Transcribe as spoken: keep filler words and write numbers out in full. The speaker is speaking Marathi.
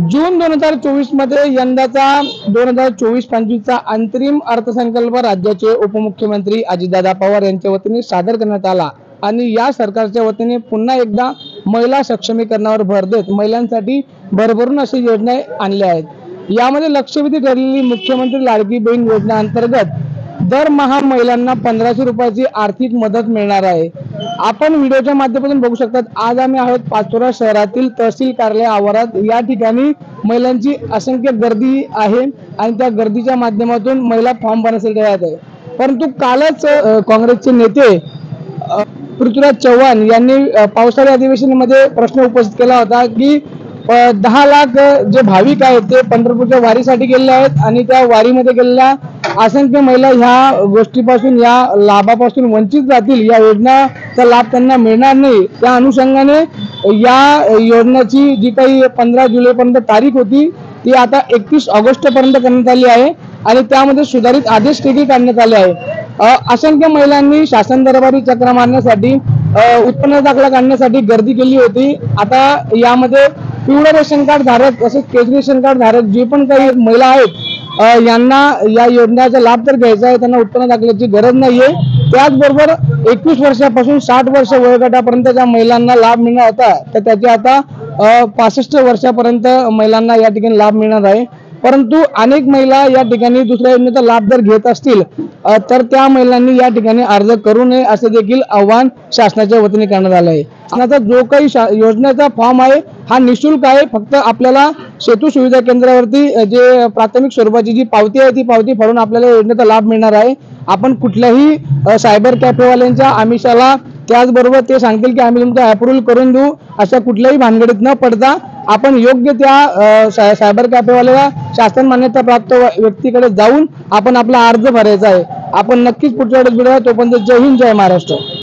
जून दोन हजार चोवीस मध्ये यंदाचा दोन हजार चोवीस पंचवीसचा अंतरिम अर्थसंकल्प राज्याचे उपमुख्यमंत्री अजितदादा पवार यांच्या वतीने सादर करण्यात आला आणि या सरकारच्या वतीने पुन्हा एकदा महिला सक्षमीकरणावर भर देत महिलांसाठी भरभरून अशी योजना आणल्या आहेत। यामध्ये लक्षवेधी ठरलेली मुख्यमंत्री लाडकी बहीण योजना अंतर्गत दरमहा महिलांना पंधराशे रुपयाची आर्थिक मदत मिळणार आहे। आपण व्हिडिओच्या माध्यमातून बघू शकतात, आज आम्ही आहोत पाचोरा शहरातील तहसील कार्यालय आवारात। या ठिकाणी महिलांची असंख्य गर्दी आहे आणि त्या गर्दीच्या माध्यमातून महिला फॉर्म भरण्यासाठी तयार आहे। परंतु कालच काँग्रेसचे नेते पृथ्वीराज चव्हाण यांनी पावसाळी अधिवेशनामध्ये प्रश्न उपस्थित केला होता की दहा लाख जे भाविक आहेत ते पंढरपूरच्या वारीसाठी गेलेले आहेत आणि त्या वारीमध्ये गेलेल्या असंख्य महिला ह्या गोष्टीपासून या लाभापासून वंचित राहतील, या योजनेचा लाभ त्यांना मिळणार नाही। त्या अनुषंगाने या योजनेची जी काही पंधरा जुलैपर्यंत तारीख होती ती आता एकतीस ऑगस्ट पर्यंत करण्यात आली आहे आणि त्यामध्ये सुधारित आदेश देखील काढण्यात आले आहे। असंख्य महिलांनी शासन दरबारी चक्रा मारण्यासाठी उत्पन्न दाखला काढण्यासाठी गर्दी केली होती। आता यामध्ये पिवळं रेशन कार्ड धारक तसेच केशरी रेशन कार्ड धारक जे पण काही महिला आहेत यांना या योजनेचा लाभ तर घ्यायचा आहे, त्यांना उत्पन्न दाखल्याची गरज नाहीये। त्याचबरोबर एकवीस वर्षापासून साठ वर्ष वयोगटापर्यंतच्या महिलांना लाभ मिळणार होता तर त्याचे आता पासष्ट वर्षापर्यंत महिलांना या ठिकाणी लाभ मिळणार आहे। परंतु अनेक महिला या ठिकाणी दुसऱ्या योजनेचा लाभ जर घेत असतील तर त्या महिलांनी या ठिकाणी अर्ज करू नये असे देखील आवाहन शासनाच्या वतीने करण्यात आले आहे। शासनाचा जो काही योजनेचा फॉर्म आहे हा निशुल्क आहे। फक्त आपल्याला सेतू सुविधा केंद्रावरती जे प्राथमिक स्वरूपाची जी पावती आहे ती पावती फाडून आपल्याला योजनेचा लाभ मिळणार आहे। आपण कुठल्याही सायबर कॅफेवाल्यांच्या आमिषाला, त्याचबरोबर ते सांगतील की आम्ही तुमचा अप्रूव्हल करून देऊ अशा कुठल्याही भानगडीत न पडता आपण योग्य त्या सायबर कॅफेवाल्याला शासन मान्यता प्राप्त व्यक्तीकडे जाऊन आपण आपला अर्ज भरायचा आहे। आपण नक्कीच पुढच्या वेळेस भेटूया। तोपर्यंत जय हिंद, जय महाराष्ट्र।